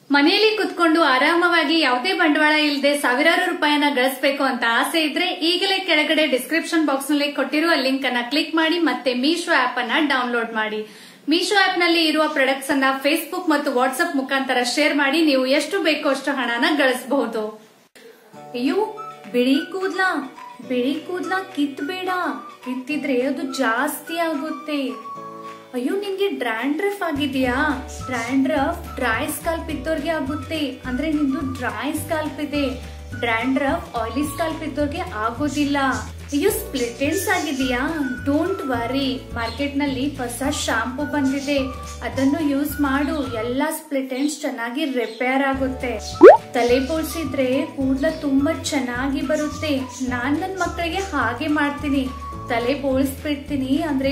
ಮನೆಯಲ್ಲಿ ಕುತ್ಕೊಂಡು ಆರಾಮವಾಗಿ ಯಾವುದೇ ಬಂಡವಾಳ ಇಲ್ಲದೆ ಸಾವಿರಾರು ರೂಪಾಯಿನ ಗಳಿಸಬೇಕು ಅಂತ ಆಸೆ ಇದ್ರೆ ಈಗಲೇ ಕೆಳಗಡೆ ಡಿಸ್ಕ್ರಿಪ್ಷನ್ ಬಾಕ್ಸ್ ನಲ್ಲಿ ಕೊಟ್ಟಿರುವ ಲಿಂಕ್ ಅನ್ನ ಕ್ಲಿಕ್ ಮಾಡಿ ಮತ್ತೆ ಮೀಶೋ ಆಪ್ ಅನ್ನ ಡೌನ್ಲೋಡ್ ಮಾಡಿ. ಮೀಶೋ ಆಪ್ ನಲ್ಲಿ ಇರುವ ಪ್ರಾಡಕ್ಟ್ಸ್ ಅನ್ನ ಫೇಸ್ಬುಕ್ ಮತ್ತು ವಾಟ್ಸ್ಆಪ್ ಮುಖಾಂತರ ಶೇರ್ ಮಾಡಿ ನೀವು ಎಷ್ಟು ಬೇಕೋ ಅಷ್ಟು ಹಣನ ಗಳಿಸಬಹುದು. ಅಯ್ಯೋ, ಬಿಳಿ ಕೂದ್ಲ ಕಿತ್ತಬೇಡ, ಕಿತ್ತಿದ್ರೆ ಅದು ಜಾಸ್ತಿ ಆಗುತ್ತೆ. ಅಯ್ಯೋ, ನಿನ್ಗೆ ಡ್ರ್ಯಾಂಡ್ರಫ್ ಆಗಿದೆಯಾ? ಡ್ರ್ಯಾಂಡ್ರಫ್ ಡ್ರೈ ಸ್ಕಾಲ್ಪ್ ಇದ್ದವ್ರಿಗೆ ಆಗುತ್ತೆ, ಅಂದ್ರೆ ನಿಂದು ಡ್ರೈ ಸ್ಕಾಲ್ಪ್ ಇದೆ. ಡ್ರ್ಯಾಂಡ್ರಫ್ ಆಯಿಲಿ ಸ್ಕಾಲ್ಪ್ ಇದ್ದವ್ರಿಗೆ ಆಗೋದಿಲ್ಲ. ಅಯ್ಯೋ, ಸ್ಪ್ಲಿಟ್ ಎಂಡ್ಸ್ ಆಗಿದೆಯಾ? ಡೋಂಟ್ ವರಿ, ಮಾರ್ಕೆಟ್ ನಲ್ಲಿ ಹೊಸ ಶಾಂಪೂ ಬಂದಿದೆ, ಅದನ್ನು ಯೂಸ್ ಮಾಡು, ಎಲ್ಲಾ ಸ್ಪ್ಲಿಟ್ ಎಂಡ್ಸ್ ಚೆನ್ನಾಗಿ ರಿಪೇರ್ ಆಗುತ್ತೆ. ತಲೆ ಬೋಳ್ಸಿದ್ರೆ ಕೂದಲ ತುಂಬಾ ಚೆನ್ನಾಗಿ ಬರುತ್ತೆ. ನಾನ್ ನನ್ ಮಕ್ಕಳಿಗೆ ಹಾಗೆ ಮಾಡ್ತೀನಿ, ತಲೆ ಬೋಳಿಸ್ಬಿಡ್ತೀನಿ, ಅಂದ್ರೆ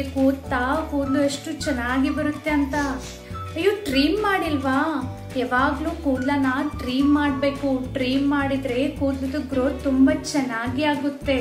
ಕೂದಲು ಎಷ್ಟು ಚೆನ್ನಾಗಿ ಬರುತ್ತೆ ಅಂತ. ಅಯ್ಯೋ, ಟ್ರಿಮ್ ಮಾಡಿಲ್ವಾ? ಯಾವಾಗ್ಲೂ ಕೂದಲನ ಟ್ರಿಮ್ ಮಾಡ್ಬೇಕು. ಟ್ರಿಮ್ ಮಾಡಿದ್ರೆ ಕೂದಲದ ಗ್ರೋತ್ ತುಂಬಾ ಚೆನ್ನಾಗಿ ಆಗುತ್ತೆ.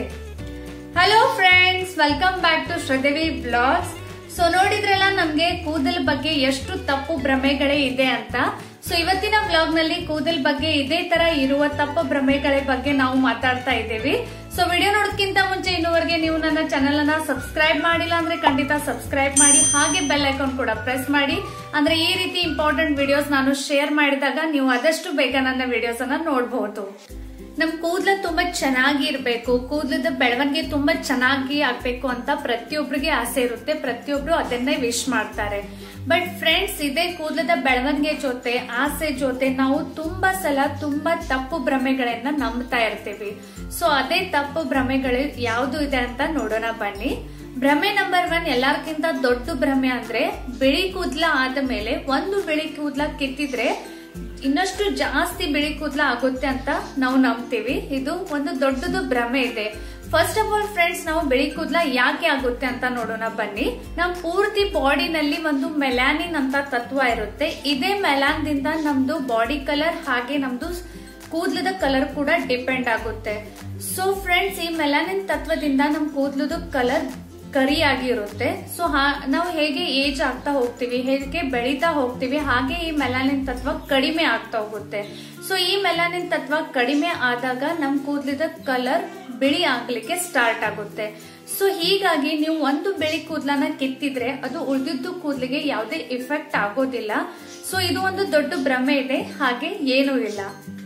Hello friends, welcome back to Sridevi blogs. So ನೋಡಿದ್ರಲ್ಲ, ನಮ್ಗೆ ಕೂದಲ ಬಗ್ಗೆ ಎಷ್ಟು ತಪ್ಪು ಭ್ರಮೆಗಳೇ ಇದೆ ಅಂತ. ಸೊ ಇವತ್ತಿನ ವ್ಲಾಗ್ ನಲ್ಲಿ ಕೂದಲ್ ಬಗ್ಗೆ ಇದೇ ತರ ಇರುವ ತಪ್ಪು ಭ್ರಮೆಗಳ ಬಗ್ಗೆ ನಾವು ಮಾತಾಡ್ತಾ ಇದ್ದೇವೆ. ಸೊ ವಿಡಿಯೋ ನೋಡೋದಕ್ಕಿಂತ ಮುಂಚೆ ಇನ್ನೂವರೆಗೆ ನೀವು ನನ್ನ ಚಾನೆಲ್ ಅನ್ನ ಸಬ್ಸ್ಕ್ರೈಬ್ ಮಾಡಿಲ್ಲ ಅಂದ್ರೆ ಖಂಡಿತ ಸಬ್ಸ್ಕ್ರೈಬ್ ಮಾಡಿ, ಹಾಗೆ ಬೆಲ್ ಐಕಾನ್ ಕೂಡ ಪ್ರೆಸ್ ಮಾಡಿ. ಅಂದ್ರೆ ಈ ರೀತಿ ಇಂಪಾರ್ಟೆಂಟ್ ವಿಡಿಯೋಸ್ ನಾನು ಶೇರ್ ಮಾಡಿದಾಗ ನೀವು ಆದಷ್ಟು ಬೇಗ ನನ್ನ ವಿಡಿಯೋಸ್ ಅನ್ನ ನೋಡಬಹುದು. ನಮ್ ಕೂದಲ ತುಂಬಾ ಚೆನ್ನಾಗಿ ಇರ್ಬೇಕು, ಕೂದಲದ ಬೆಳವಣಿಗೆ ತುಂಬಾ ಚೆನ್ನಾಗಿ ಆಗ್ಬೇಕು ಅಂತ ಪ್ರತಿಯೊಬ್ಬರಿಗೆ ಆಸೆ ಇರುತ್ತೆ. ಪ್ರತಿಯೊಬ್ರು ಅದನ್ನೇ ವಿಶ್ ಮಾಡ್ತಾರೆ. ಬಟ್ ಫ್ರೆಂಡ್ಸ್, ಇದೇ ಕೂದಲದ ಬೆಳವಣಿಗೆ ಜೊತೆ ಆಸೆ ಜೊತೆ ನಾವು ತುಂಬಾ ಸಲ ತುಂಬಾ ತಪ್ಪು ಭ್ರಮೆಗಳನ್ನ ನಂಬ್ತಾ ಇರ್ತೀವಿ. ಸೊ ಅದೇ ತಪ್ಪು ಭ್ರಮೆಗಳು ಯಾವ್ದು ಇದೆ ಅಂತ ನೋಡೋಣ ಬನ್ನಿ. ಭ್ರಮೆ ನಂಬರ್ 1, ಎಲ್ಲಾರ್ಕಿಂತ ದೊಡ್ಡ ಭ್ರಮೆ ಅಂದ್ರೆ ಬಿಳಿ ಕೂದಲ ಆದ ಮೇಲೆ ಒಂದು ಬಿಳಿ ಕೂದಲ ಕಿತ್ತಿದ್ರೆ ಇನ್ನಷ್ಟು ಜಾಸ್ತಿ ಬಿಳಿ ಕೂದಲ ಆಗುತ್ತೆ ಅಂತ ನಾವು ನಂಬ್ತೀವಿ. ಇದು ಒಂದು ದೊಡ್ಡದು ಭ್ರಮೆ ಇದೆ. ಫಸ್ಟ್ ಆಫ್ ಆಲ್ ಫ್ರೆಂಡ್ಸ್, ನಾವು ಬಿಳಿ ಕೂದಲ ಯಾಕೆ ಆಗುತ್ತೆ ಅಂತ ನೋಡೋಣ ಬನ್ನಿ. ನಮ್ ಪೂರ್ತಿ ಬಾಡಿನಲ್ಲಿ ಒಂದು ಮೆಲಾನಿನ್ ಅಂತ ತತ್ವ ಇರುತ್ತೆ. ಇದೇ ಮೆಲಾನ್ ದಿಂದ ನಮ್ದು ಬಾಡಿ ಕಲರ್ ಹಾಗೆ ನಮ್ದು ಕೂದಲದ ಕಲರ್ ಕೂಡ ಡಿಪೆಂಡ್ ಆಗುತ್ತೆ. ಸೊ ಫ್ರೆಂಡ್ಸ್, ಈ ಮೆಲಾನಿನ್ ತತ್ವದಿಂದ ನಮ್ ಕೂದಲದ ಕಲರ್ ಕರಿಯಾಗಿ ಇರುತ್ತೆ. ಸೊ ನಾವು ಹೇಗೆ ಏಜ್ ಆಗ್ತಾ ಹೋಗ್ತೀವಿ, ಹೇಗೆ ಬೆಳೀತಾ ಹೋಗ್ತೀವಿ, ಹಾಗೆ ಈ ಮೆಲಾನಿನ್ ತತ್ವ ಕಡಿಮೆ ಆಗ್ತಾ ಹೋಗುತ್ತೆ. ಸೊ ಈ ಮೆಲಾನಿನ್ ತತ್ವ ಕಡಿಮೆ ಆದಾಗ ನಮ್ ಕೂದಲದ ಕಲರ್ ಬಿಳಿ ಆಗ್ಲಿಕ್ಕೆ ಸ್ಟಾರ್ಟ್ ಆಗುತ್ತೆ. ಸೊ ಹೀಗಾಗಿ ನೀವು ಒಂದು ಬಿಳಿ ಕೂದಲನ್ನ ಕಿತ್ತಿದ್ರೆ ಅದು ಉಳಿದಿದ್ದು ಕೂದಲಿಗೆ ಯಾವುದೇ ಇಫೆಕ್ಟ್ ಆಗೋದಿಲ್ಲ. ಸೊ ಇದು ಒಂದು ದೊಡ್ಡ ಭ್ರಮೆ ಇದೆ, ಹಾಗೆ ಏನೂ ಇಲ್ಲ.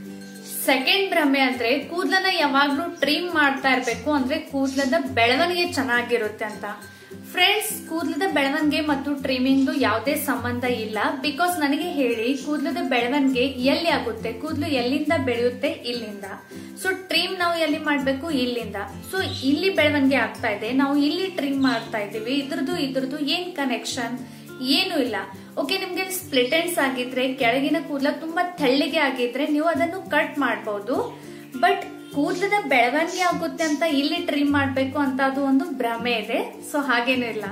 ಸೆಕೆಂಡ್ ಭ್ರಮೆ ಅಂದ್ರೆ ಕೂದಲನ್ನ ಯಾವಾಗ್ಲೂ ಟ್ರಿಮ್ ಮಾಡ್ತಾ ಇರ್ಬೇಕು, ಅಂದ್ರೆ ಕೂದಲದ ಬೆಳವಣಿಗೆ ಚೆನ್ನಾಗಿರುತ್ತೆ ಅಂತ. ಫ್ರೆಂಡ್ಸ್, ಕೂದಲದ ಬೆಳವಣಿಗೆ ಮತ್ತು ಟ್ರಿಮಿಂಗ್ ಯಾವುದೇ ಸಂಬಂಧ ಇಲ್ಲ. ಬಿಕಾಸ್ ನನಗೆ ಹೇಳಿ, ಕೂದಲದ ಬೆಳವಣಿಗೆ ಎಲ್ಲಿ ಆಗುತ್ತೆ? ಕೂದಲು ಎಲ್ಲಿಂದ ಬೆಳೆಯುತ್ತೆ? ಇಲ್ಲಿಂದ. ಸೊ ಟ್ರಿಮ್ ನಾವು ಎಲ್ಲಿ ಮಾಡ್ಬೇಕು? ಇಲ್ಲಿಂದ. ಸೊ ಇಲ್ಲಿ ಬೆಳವಣಿಗೆ ಆಗ್ತಾ ಇದೆ, ನಾವು ಇಲ್ಲಿ ಟ್ರಿಮ್ ಮಾಡ್ತಾ ಇದೀವಿ. ಇದ್ರದ್ದು ಏನ್ ಕನೆಕ್ಷನ್? ಏನು ಇಲ್ಲ. ಓಕೆ, ನಿಮ್ಗೆ ಸ್ಪ್ಲಿಟ್ ಎಂಡ್ಸ್ ಆಗಿದ್ರೆ, ಕೆಳಗಿನ ಕೂದಲ ತುಂಬಾ ತೆಳ್ಳಗೆ ಆಗಿದ್ರೆ ನೀವು ಅದನ್ನು ಕಟ್ ಮಾಡಬಹುದು. ಬಟ್ ಕೂದಲದ ಬೆಳವಣಿಗೆ ಆಗುತ್ತೆ ಅಂತ ಇಲ್ಲಿ ಟ್ರಿಮ್ ಮಾಡ್ಬೇಕು ಅಂತ ಅದು ಒಂದು ಭ್ರಮೆ ಇದೆ. ಸೊ ಹಾಗೇನೂ ಇಲ್ಲ.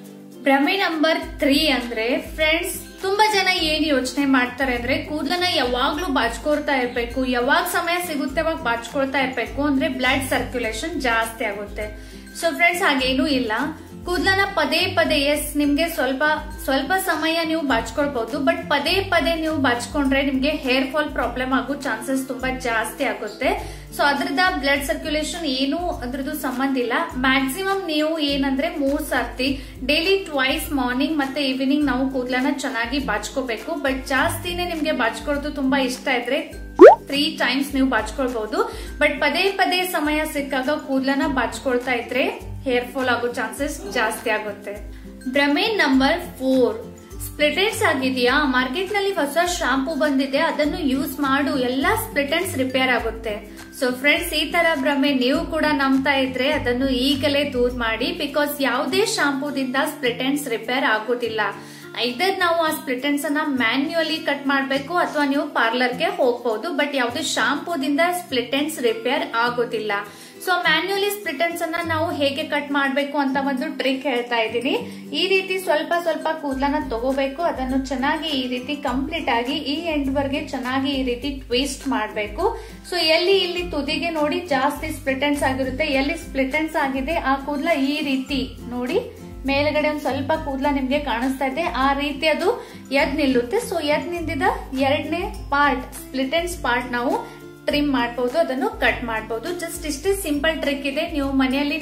ಭ್ರಮೆ ನಂಬರ್ 3 ಅಂದ್ರೆ ಫ್ರೆಂಡ್ಸ್, ತುಂಬಾ ಜನ ಏನ್ ಯೋಚನೆ ಮಾಡ್ತಾರೆ ಅಂದ್ರೆ ಕೂದಲನ್ನ ಯಾವಾಗ್ಲೂ ಬಾಚ್ಕೊಳ್ತಾ ಇರ್ಬೇಕು, ಯಾವಾಗ ಸಮಯ ಸಿಗುತ್ತೆ ಅವಾಗ ಬಾಚ್ಕೊಳ್ತಾ ಇರ್ಬೇಕು, ಅಂದ್ರೆ ಬ್ಲಡ್ ಸರ್ಕ್ಯುಲೇಷನ್ ಜಾಸ್ತಿ ಆಗುತ್ತೆ. ಸೊ ಫ್ರೆಂಡ್ಸ್, ಹಾಗೇನೂ ಇಲ್ಲ. ಕೂದಲನ್ನ ಪದೇ ಎಸ್, ನಿಮ್ಗೆ ಸ್ವಲ್ಪ ಸಮಯ ನೀವು ಬಾಚ್ಕೊಳ್ಬಹುದು, ಬಟ್ ಪದೇ ನೀವು ಬಾಚ್ಕೊಂಡ್ರೆ ನಿಮ್ಗೆ ಹೇರ್ ಫಾಲ್ ಪ್ರಾಬ್ಲಮ್ ಆಗೋ ಚಾನ್ಸಸ್ ತುಂಬಾ ಜಾಸ್ತಿ ಆಗುತ್ತೆ. ಸೊ ಅದ್ರದ ಬ್ಲಡ್ ಸರ್ಕ್ಯುಲೇಷನ್ ಏನು ಅದ್ರದ್ದು ಸಂಬಂಧ ಇಲ್ಲ. ಮ್ಯಾಕ್ಸಿಮಮ್ ನೀವು ಏನಂದ್ರೆ 3 ಸರ್ತಿ ಡೈಲಿ ಟ್ವೈಸ್ ಮಾರ್ನಿಂಗ್ ಮತ್ತೆ ಈವ್ನಿಂಗ್ ನಾವು ಕೂದಲನ್ನ ಚೆನ್ನಾಗಿ ಬಾಚ್ಕೋಬೇಕು. ಬಟ್ ಜಾಸ್ತಿನೇ ನಿಮ್ಗೆ ಬಾಚ್ಕೊಳ್ಳೋದು ತುಂಬಾ ಇಷ್ಟ ಇದ್ರೆ 3 ಟೈಮ್ಸ್ ನೀವು ಬಾಚ್ಕೊಳ್ಬಹುದು. ಬಟ್ ಪದೇ ಸಮಯ ಸಿಕ್ಕಾಗ ಕೂದಲನ್ನ ಬಾಚ್ಕೊಳ್ತಾ ಇದ್ರೆ ಹೇರ್ ಫಾಲ್ ಆಗೋ ಚಾನ್ಸಸ್ ಜಾಸ್ತಿ ಆಗುತ್ತೆ. ಭ್ರಮೆ ನಂಬರ್ 4, ಸ್ಪ್ಲಿಟ್ ಎಂಡ್ಸ್ ಆಗಿದೆಯಾ? ಮಾರ್ಕೆಟ್ ನಲ್ಲಿ ಹೊಸ ಶಾಂಪೂ ಬಂದಿದೆ, ಅದನ್ನು ಯೂಸ್ ಮಾಡು, ಎಲ್ಲಾ ಸ್ಪ್ಲಿಟ್ ಎಂಡ್ಸ್ ರಿಪೇರ್ ಆಗುತ್ತೆ. ಸೊ ಫ್ರೆಂಡ್ಸ್, ಈ ತರ ಭ್ರಮೆ ನೀವು ಕೂಡ ನಂಬ್ತಾ ಇದ್ರೆ ಅದನ್ನು ಈಗಲೇ ದೂರ ಮಾಡಿ. ಬಿಕಾಸ್ ಯಾವುದೇ ಶಾಂಪೂದಿಂದ ಸ್ಪ್ಲಿಟ್ ಎಂಡ್ಸ್ ರಿಪೇರ್ ಆಗೋದಿಲ್ಲ. ಐದರ್ ನಾವು ಆ ಸ್ಪ್ಲಿಟ್ ಎಂಡ್ಸ್ ಅನ್ನ ಮ್ಯಾನ್ಯುಯಲಿ ಕಟ್ ಮಾಡಬೇಕು ಅಥವಾ ನೀವು ಪಾರ್ಲರ್ಗೆ ಹೋಗಬಹುದು. ಬಟ್ ಯಾವುದೇ ಶಾಂಪೂದಿಂದ ಸ್ಪ್ಲಿಟ್ ಎಂಡ್ಸ್ ರಿಪೇರ್ ಆಗೋದಿಲ್ಲ. ಸೊ ಮ್ಯಾನ್ಯುಯಲಿ ಸ್ಪ್ಲಿಟ್ ಎಂಡ್ಸ್ ಅನ್ನ ನಾವು ಹೇಗೆ ಕಟ್ ಮಾಡಬೇಕು ಅಂತ ಒಂದು ಟ್ರಿಕ್ ಹೇಳ್ತಾ ಇದ್ದೀನಿ. ಈ ರೀತಿ ಸ್ವಲ್ಪ ಕೂದಲನ್ನ ತಗೋಬೇಕು, ಅದನ್ನು ಚೆನ್ನಾಗಿ ಈ ರೀತಿ ಕಂಪ್ಲೀಟ್ ಆಗಿ ಈ ಎಂಡ್ ವರ್ಗೆ ಚೆನ್ನಾಗಿ ಈ ರೀತಿ ಟ್ವಿಸ್ಟ್ ಮಾಡಬೇಕು. ಸೊ ಇಲ್ಲಿ ತುದಿಗೆ ನೋಡಿ ಜಾಸ್ತಿ ಸ್ಪ್ಲಿಟ್ ಎಂಡ್ಸ್ ಆಗಿರುತ್ತೆ, ಎಲ್ಲಿ ಸ್ಪ್ಲಿಟ್ ಎಂಡ್ಸ್ ಆಗಿದೆ ಆ ಕೂದಲ ಈ ರೀತಿ ನೋಡಿ ಮೇಲ್ಗಡೆ ಒಂದ್ ಸ್ವಲ್ಪ ಕೂದಲ ನಿಮ್ಗೆ ಕಾಣಿಸ್ತಾ ಇದೆ, ಆ ರೀತಿ ಅದು ಎದ್ ನಿಲ್ಲುತ್ತೆ. ಸೊ ಎದ್ ನಿಂತಿದ ಎರಡನೇ ಪಾರ್ಟ್, ಸ್ಪ್ಲಿಟ್ ಎಂಡ್ಸ್ ಪಾರ್ಟ್ ನಾವು ಟ್ರಿಮ್ ಮಾಡಬಹುದು, ಅದನ್ನು ಕಟ್ ಮಾಡಬಹುದು. ಜಸ್ಟ್ ಇಷ್ಟೇ ಸಿಂಪಲ್ ಟ್ರಿಕ್ ಇದೆ. ನೀವು ಮನೆಯಲ್ಲಿ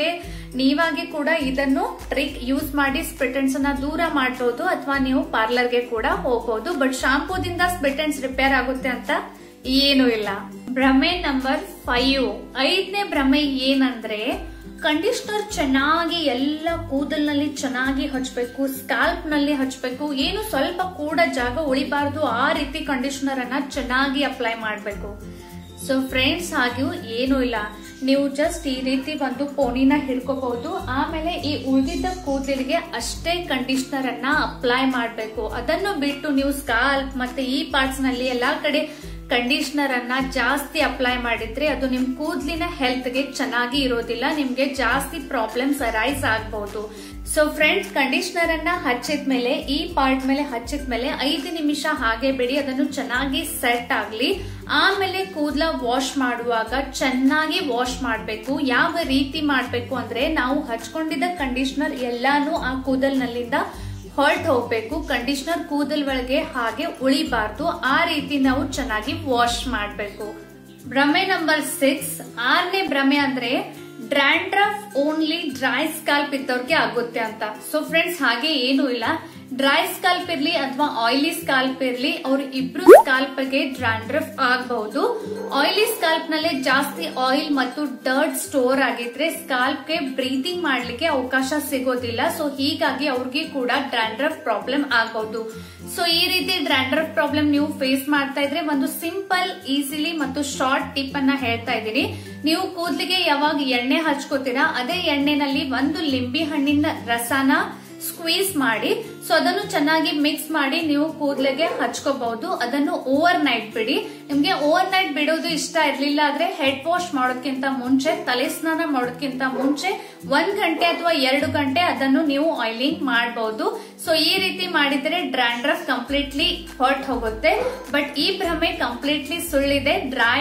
ನೀವಾಗೆ ಕೂಡ ಇದನ್ನು ಟ್ರಿಕ್ ಯೂಸ್ ಮಾಡಿ ಸ್ಪ್ಲಿಟ್ ಎಂಡ್ಸ್ ಅನ್ನ ದೂರ ಮಾಡಬಹುದು, ಅಥವಾ ನೀವು ಪಾರ್ಲರ್ಗೆ ಕೂಡ ಹೋಗಬಹುದು. ಬಟ್ ಶಾಂಪೂದಿಂದ ಸ್ಪ್ಲಿಟ್ ಎಂಡ್ಸ್ ರಿಪೇರ್ ಆಗುತ್ತೆ ಅಂತ ಏನು ಇಲ್ಲ. ಭ್ರಮೆ ನಂಬರ್ 5, 5ನೇ ಭ್ರಮೆ ಏನಂದ್ರೆ ಕಂಡೀಷನರ್ ಚೆನ್ನಾಗಿ ಎಲ್ಲ ಕೂದಲ್ನಲ್ಲಿ ಚೆನ್ನಾಗಿ ಹಚ್ಬೇಕು, ಸ್ಕಾಲ್ಪ್ ನಲ್ಲಿ ಹಚ್ಬೇಕು, ಏನು ಸ್ವಲ್ಪ ಕೂಡ ಜಾಗ ಉಳಿಬಾರ್ದು, ಆ ರೀತಿ ಕಂಡೀಷನರ್ ಅನ್ನ ಚೆನ್ನಾಗಿ ಅಪ್ಲೈ ಮಾಡಬೇಕು. ಸೊ ಫ್ರೆಂಡ್ಸ್, ಹಾಗೆ ಏನು ಇಲ್ಲ, ನೀವು ಜಸ್ಟ್ ಈ ರೀತಿ ಒಂದು ಪೋನಿನ ಹಿಡ್ಕೋಬಹುದು. ಆಮೇಲೆ ಈ ಉಳಿದಿದ್ದ ಕೂದಲಿಗೆ ಅಷ್ಟೇ ಕಂಡೀಷನರ್ ಅನ್ನ ಅಪ್ಲೈ ಮಾಡಬೇಕು. ಅದನ್ನು ಬಿಟ್ಟು ನೀವು ಸ್ಕಾಲ್ಪ್ ಮತ್ತೆ ಈ ಪಾರ್ಟ್ಸ್ ನಲ್ಲಿ ಎಲ್ಲಾ ಕಡೆ ಕಂಡೀಷನರ್ ಅನ್ನ ಜಾಸ್ತಿ ಅಪ್ಲೈ ಮಾಡಿದ್ರೆ ಅದು ನಿಮ್ ಕೂದಲಿನ ಹೆಲ್ತ್ ಗೆ ಚೆನ್ನಾಗಿ ಇರೋದಿಲ್ಲ, ನಿಮ್ಗೆ ಜಾಸ್ತಿ ಪ್ರಾಬ್ಲಮ್ಸ್ ಅರೈಸ್ ಆಗಬಹುದು. ಸೊ ಫ್ರೆಂಡ್ಸ್, ಕಂಡೀಷನರ್ ಅನ್ನ ಹಚ್ಚಿದ್ಮೇಲೆ ಈ ಪಾರ್ಟ್ ಮೇಲೆ ಹಚ್ಚಿದ್ಮೇಲೆ 5 ನಿಮಿಷ ಹಾಗೆ ಬಿಡಿ, ಅದನ್ನು ಚೆನ್ನಾಗಿ ಸೆಟ್ ಆಗ್ಲಿ. ಆಮೇಲೆ ಕೂದಲ ವಾಶ್ ಮಾಡುವಾಗ ಚೆನ್ನಾಗಿ ವಾಶ್ ಮಾಡಬೇಕು. ಯಾವ ರೀತಿ ಮಾಡಬೇಕು ಅಂದ್ರೆ, ನಾವು ಹಚ್ಕೊಂಡಿದ್ದ ಕಂಡೀಷನರ್ ಎಲ್ಲಾನು ಆ ಕೂದಲ್ನಲ್ಲಿಂದ ಹೊರಟ್ ಹೋಗ್ಬೇಕು. ಕಂಡೀಷನರ್ ಕೂದಲ್ ಒಳಗೆ ಹಾಗೆ ಉಳಿಬಾರ್ದು, ಆ ರೀತಿ ನಾವು ಚೆನ್ನಾಗಿ ವಾಶ್ ಮಾಡಬೇಕು. ಭ್ರಮೆ ನಂಬರ್ 6, 6ನೇ ಭ್ರಮೆ ಅಂದ್ರೆ ಡ್ರ್ಯಾಂಡ್ರಫ್ ಓನ್ಲಿ ಡ್ರೈ ಸ್ಕಾಲ್ಪ್ ಇದ್ದವ್ರಿಗೆ ಆಗುತ್ತೆ ಅಂತ. ಸೊ ಫ್ರೆಂಡ್ಸ್, ಹಾಗೆ ಏನು ಇಲ್ಲ, ಡ್ರೈ ಸ್ಕಾಲ್ಪ್ ಇರ್ಲಿ ಅಥವಾ ಆಯಿಲಿ ಸ್ಕಾಲ್ಪ್ ಇರ್ಲಿ, ಅವ್ರ ಇಬ್ರು ಸ್ಕಾಲ್ಪ್ ಗೆ ಡ್ರ್ಯಾಂಡ್ರಫ್ ಆಗಬಹುದು. ಆಯಿಲಿ ಸ್ಕಾಲ್ಪ್ ನಲ್ಲಿ ಜಾಸ್ತಿ ಆಯಿಲ್ ಮತ್ತು ಡರ್ಟ್ ಸ್ಟೋರ್ ಆಗಿದ್ರೆ ಸ್ಕಾಲ್ಪ್ ಗೆ ಬ್ರೀತಿಂಗ್ ಮಾಡ್ಲಿಕ್ಕೆ ಅವಕಾಶ ಸಿಗೋದಿಲ್ಲ. ಸೊ ಹೀಗಾಗಿ ಅವ್ರಿಗೆ ಕೂಡ ಡ್ರ್ಯಾಂಡ್ರಫ್ ಪ್ರಾಬ್ಲಮ್ ಆಗಬಹುದು. ಸೊ ಈ ರೀತಿ ಡ್ರ್ಯಾಂಡ್ರಫ್ ಪ್ರಾಬ್ಲಮ್ ನೀವು ಫೇಸ್ ಮಾಡ್ತಾ ಇದ್ರೆ ಒಂದು ಸಿಂಪಲ್, ಈಸಿಲಿ ಮತ್ತು ಶಾರ್ಟ್ ಟಿಪ್ ಅನ್ನ ಹೇಳ್ತಾ ಇದ್ದೀನಿ. ನೀವು ಕೂದಲಿಗೆ ಯಾವಾಗ ಎಣ್ಣೆ ಹಚ್ಕೋತೀರಾ, ಅದೇ ಎಣ್ಣೆನಲ್ಲಿ ಒಂದು ಲಿಂಬೆ ಹಣ್ಣಿನ ರಸನ ಸ್ಕ್ವೀಸ್ ಮಾಡಿ, ಸೊ ಅದನ್ನು ಚೆನ್ನಾಗಿ ಮಿಕ್ಸ್ ಮಾಡಿ ನೀವು ಕೂದಲಿಗೆ ಹಚ್ಕೋಬಹುದು. ಅದನ್ನು ಓವರ್ ನೈಟ್ ಬಿಡಿ. ನಿಮ್ಗೆ ಓವರ್ ನೈಟ್ ಬಿಡೋದು ಇಷ್ಟ ಇರ್ಲಿಲ್ಲ ಆದ್ರೆ ಹೆಡ್ ವಾಶ್ ಮಾಡೋದಕ್ಕಿಂತ ಮುಂಚೆ, ತಲೆ ಸ್ನಾನ ಮಾಡೋದಕ್ಕಿಂತ ಮುಂಚೆ 1 ಗಂಟೆ ಅಥವಾ 2 ಗಂಟೆ ಅದನ್ನು ನೀವು ಆಯಿಲಿಂಗ್ ಮಾಡಬಹುದು. ಸೊ ಈ ರೀತಿ ಮಾಡಿದ್ರೆ ಡ್ರ್ಯಾಂಡ್ರಫ್ ಕಂಪ್ಲೀಟ್ಲಿ ಹೊರಟ್ ಹೋಗುತ್ತೆ. ಬಟ್ ಈ ಭ್ರಮೆ ಕಂಪ್ಲೀಟ್ಲಿ ಸುಳ್ಳಿದೆ.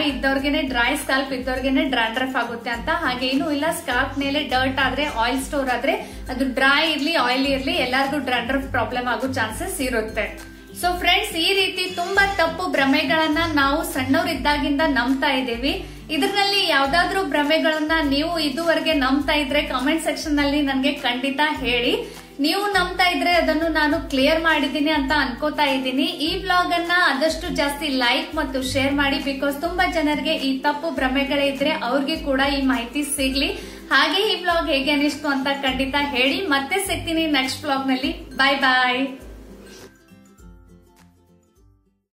ಡ್ರೈ ಸ್ಕಾಲ್ಪ್ ಇದ್ದವ್ರಿಗೆನೆ ಡ್ರ್ಯಾಂಡ್ರಫ್ ಆಗುತ್ತೆ ಅಂತ ಹಾಗೇನು ಇಲ್ಲ. ಸ್ಕಾಲ್ಪ್ ಮೇಲೆ ಡರ್ಟ್ ಆದ್ರೆ, ಆಯಿಲ್ ಸ್ಟೋರ್ ಆದ್ರೆ, ಅದು ಡ್ರೈ ಇರ್ಲಿ ಆಯಿಲಿ ಇರ್ಲಿ, ಎಲ್ಲರಿಗೂ ಡ್ರ್ಯಾಂಡ್ರಫ್ ಪ್ರಾಬ್ಲಮ್ ಆಗೋ ಚಾನ್ಸಸ್ ಇರುತ್ತೆ. ಸೊ ಫ್ರೆಂಡ್ಸ್, ಈ ರೀತಿ ತುಂಬಾ ತಪ್ಪು ಭ್ರಮೆಗಳನ್ನ ನಾವು ಸಣ್ಣವರಿದ್ದಾಗಿಂದ ನಂಬ್ತಾ ಇದ್ದೀವಿ. ಇದರಲ್ಲಿ ಯಾವ್ದಾದ್ರು ಭ್ರಮೆಗಳನ್ನ ನೀವು ಇದುವರೆಗೆ ನಂಬ್ತಾ ಇದ್ರೆ ಕಾಮೆಂಟ್ ಸೆಕ್ಷನ್ ನಲ್ಲಿ ನನಗೆ ಖಂಡಿತ ಹೇಳಿ. ನೀವು ನಂಬ್ತಾ ಇದ್ರೆ ಅದನ್ನು ನಾನು ಕ್ಲಿಯರ್ ಮಾಡಿದ್ದೀನಿ ಅಂತ ಅನ್ಕೋತಾ ಇದ್ದೀನಿ. ಈ ಬ್ಲಾಗ್ ಅನ್ನ ಆದಷ್ಟು ಜಾಸ್ತಿ ಲೈಕ್ ಮತ್ತು ಶೇರ್ ಮಾಡಿ, ಬಿಕಾಸ್ ತುಂಬಾ ಜನರಿಗೆ ಈ ತಪ್ಪು ಭ್ರಮೆಗಳಿದ್ರೆ ಅವ್ರಿಗೆ ಕೂಡ ಈ ಮಾಹಿತಿ ಸಿಗ್ಲಿ. ಹಾಗೆ ಈ ಬ್ಲಾಗ್ ಹೇಗೆ ಅನಿಸ್ತು ಅಂತ ಖಂಡಿತ ಹೇಳಿ. ಮತ್ತೆ ಸಿಗ್ತೀನಿ ನೆಕ್ಸ್ಟ್ ಬ್ಲಾಗ್ ನಲ್ಲಿ. ಬಾಯ್ ಬಾಯ್.